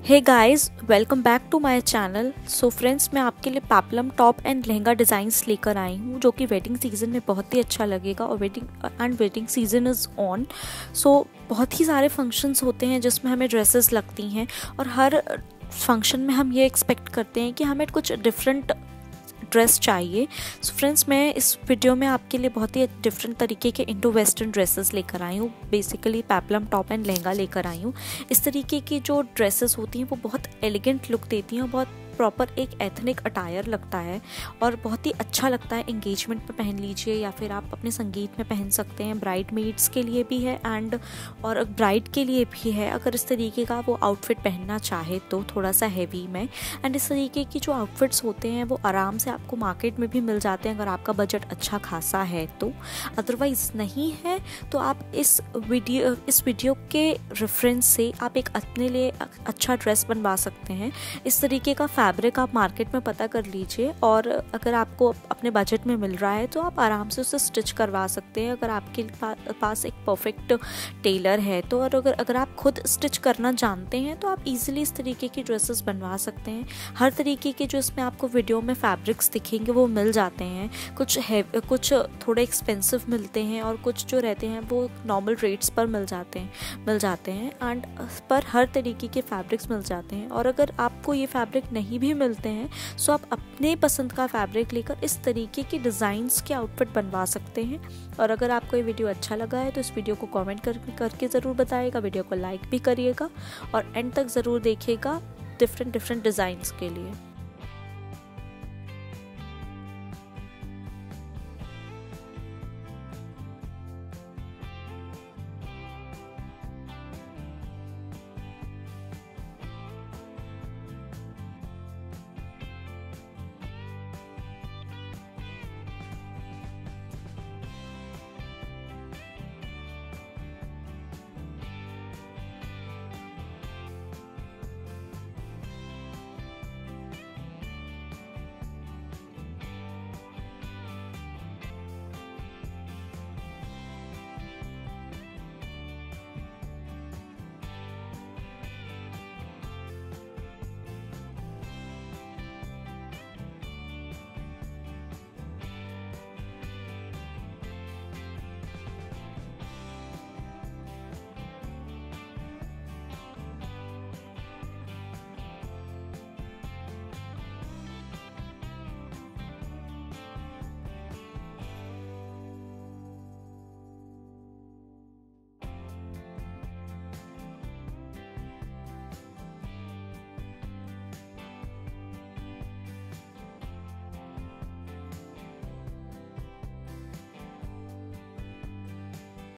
Hey guys, welcome back to my channel. So friends, मैं आपके लिए peplum top and lehenga designs लेकर आई हूँ जो कि वेडिंग सीजन में बहुत ही अच्छा लगेगा। और wedding season is on. So बहुत ही सारे फंक्शंस होते हैं जिसमें हमें ड्रेसेस लगती हैं और हर फंक्शन में हम ये एक्सपेक्ट करते हैं कि हमें कुछ डिफरेंट ड्रेस चाहिए। सो फ्रेंड्स, मैं इस वीडियो में आपके लिए बहुत ही डिफरेंट तरीके के इंडो वेस्टर्न ड्रेसेस लेकर आई हूँ। Basically peplum top and lehenga लेकर आई हूँ। इस तरीके की जो ड्रेसेस होती हैं वो बहुत एलिगेंट लुक देती हैं और बहुत प्रॉपर एक एथनिक अटायर लगता है और बहुत ही अच्छा लगता है। एंगेजमेंट में पहन लीजिए या फिर आप अपने संगीत में पहन सकते हैं। ब्राइड मेड्स के लिए भी है और ब्राइड के लिए भी है, अगर इस तरीके का वो आउटफिट पहनना चाहे तो थोड़ा सा हैवी में। एंड इस तरीके की जो आउटफिट्स होते हैं वो आराम से आपको मार्केट में भी मिल जाते हैं अगर आपका बजट अच्छा खासा है तो। अदरवाइज नहीं है तो आप इस वीडियो के रेफरेंस से आप एक अपने लिए अच्छा ड्रेस बनवा सकते हैं। इस तरीके का फैब्रिक आप मार्केट में पता कर लीजिए और अगर आपको अपने बजट में मिल रहा है तो आप आराम से उसे स्टिच करवा सकते हैं अगर आपके पास एक परफेक्ट टेलर है तो। और अगर आप खुद स्टिच करना जानते हैं तो आप इजीली इस तरीके की ड्रेसेस बनवा सकते हैं। हर तरीके के जो इसमें आपको वीडियो में फैब्रिक्स दिखेंगे वो मिल जाते हैं। कुछ थोड़े एक्सपेंसिव मिलते हैं और कुछ जो रहते हैं वो नॉर्मल रेट्स पर मिल जाते हैं एंड पर हर तरीके के फैब्रिक्स मिल जाते हैं। और अगर आपको ये फैब्रिक नहीं भी मिलते हैं सो आप अपने पसंद का फैब्रिक लेकर इस तरीके की डिज़ाइंस के आउटफिट बनवा सकते हैं। और अगर आपको ये वीडियो अच्छा लगा है तो इस वीडियो को कमेंट करके ज़रूर बताइएगा, वीडियो को लाइक भी करिएगा और एंड तक ज़रूर देखिएगा डिफरेंट डिज़ाइंस के लिए।